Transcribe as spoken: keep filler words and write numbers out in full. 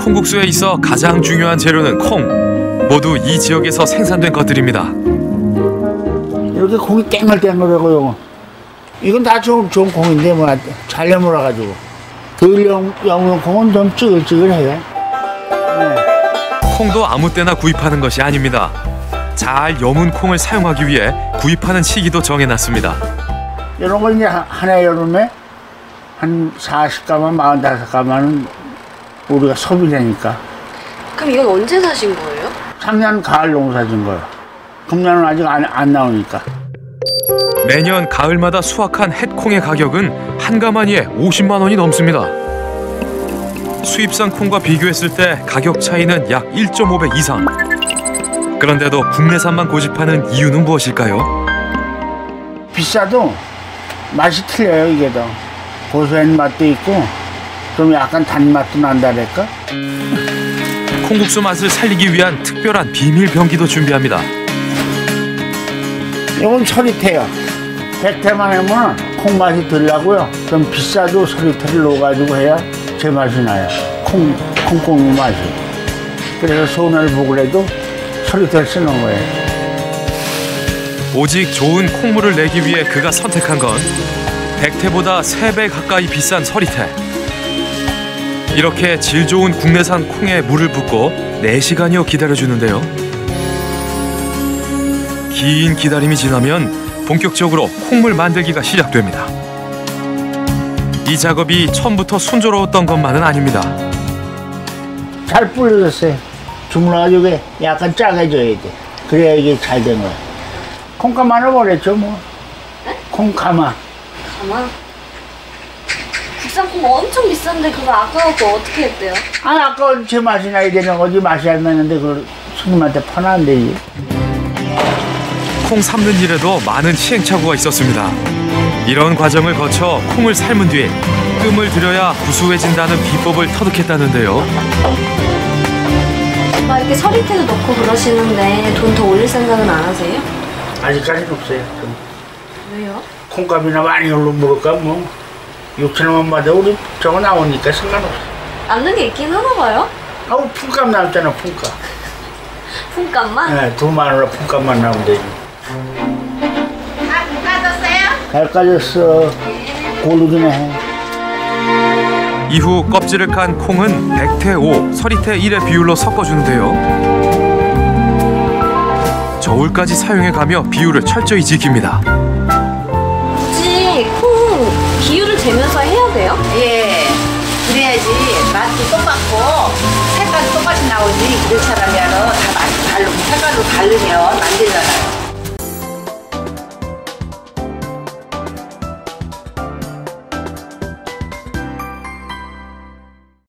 콩국수에 있어 가장 중요한 재료는 콩. 모두 이 지역에서 생산된 것들입니다. 이렇게 콩이 땡글땡글하고요. 이건 다 좋은, 좋은 콩인데 뭐 잘 여물어가지고. 덜 여물은 콩은 좀 찌글찌글해요. 네. 콩도 아무 때나 구입하는 것이 아닙니다. 잘 여문 콩을 사용하기 위해 구입하는 시기도 정해놨습니다. 이런 거 이제 한 해 여름에 한 사십 가만, 사십오 가만은 우리가 소비되니까. 그럼 이건 언제 사신 거예요? 작년 가을 농사진 거예요. 금년은 아직 안, 안 나오니까. 매년 가을마다 수확한 햇콩의 가격은 한 가마니에 오십만 원이 넘습니다. 수입산 콩과 비교했을 때 가격 차이는 약 일 점 오 배 이상. 그런데도 국내산만 고집하는 이유는 무엇일까요? 비싸도 맛이 틀려요. 이게 더 고소한 맛도 있고 좀 약간 단맛도 난다랄까. 콩국수 맛을 살리기 위한 특별한 비밀 병기도 준비합니다. 이건 서리태요. 백태만 하면 콩 맛이 들라고요. 좀 비싸도 서리태를 넣어가지고 해야 제 맛이 나요. 콩, 콩콩이 맛이. 그래서 손을 보고라도 서리태를 쓰는 거예요. 오직 좋은 콩물을 내기 위해 그가 선택한 건 백태보다 세 배 가까이 비싼 서리태. 이렇게 질 좋은 국내산 콩에 물을 붓고 네 시간여 기다려주는데요. 긴 기다림이 지나면 본격적으로 콩물 만들기가 시작됩니다. 이 작업이 처음부터 순조로웠던 것만은 아닙니다. 잘 불려졌어요. 주물러가지고 약간 짜게져야 돼. 그래야 이게 잘 된 거야. 콩가마를 버렸죠 뭐. 네? 콩가마. 가마? 국산 콩 엄청 비싼데 그거 아까워서 어떻게 했대요? 아니 아까 제 맛이 나야 되는 거지. 맛이 안 나는데 그걸 손님한테 파는 안 되지. 콩 삶는 일에도 많은 시행착오가 있었습니다. 이런 과정을 거쳐 콩을 삶은 뒤 뜸을 들여야 구수해진다는 비법을 터득했다는데요. 막 이렇게 서리태도 넣고 그러시는데 돈 더 올릴 생각은 안 하세요? 아직까지는 없어요. 좀. 왜요? 콩값이나 많이 올라먹을까 뭐 육천 원만 받아 우리 저거 나오니까 상관없어. 남는 게 있긴 하나 봐요? 아우 품값 나왔잖아 품값. 품값만? 네, 두만 원로 품값만 나오면 되지. 다 까졌어요? 잘 까졌어. 고르긴 해. 이후 껍질을 깐 콩은 백태 오, 서리태 일의 비율로 섞어주는데요. 저울까지 사용해가며 비율을 철저히 지킵니다. 굳이 콩 비율을 재면서 해야 돼요? 예, 그래야지 맛도 똑같고 색깔도 똑같이 나오지. 그렇지 않으면 다 맛이 다르고 색깔도 다르면 안 되잖아요.